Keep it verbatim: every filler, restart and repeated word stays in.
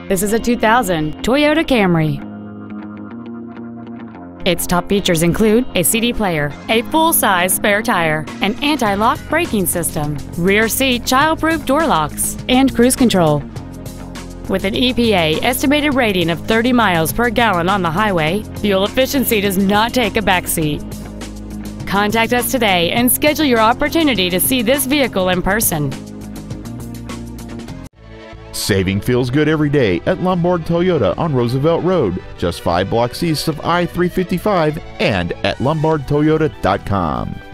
This is a two thousand Toyota Camry. Its top features include a C D player, a full-size spare tire, an anti-lock braking system, rear seat child-proof door locks, and cruise control. With an E P A estimated rating of thirty miles per gallon on the highway, fuel efficiency does not take a backseat. Contact us today and schedule your opportunity to see this vehicle in person. Saving feels good every day at Lombard Toyota on Roosevelt Road, just five blocks east of I three fifty-five, and at lombard toyota dot com.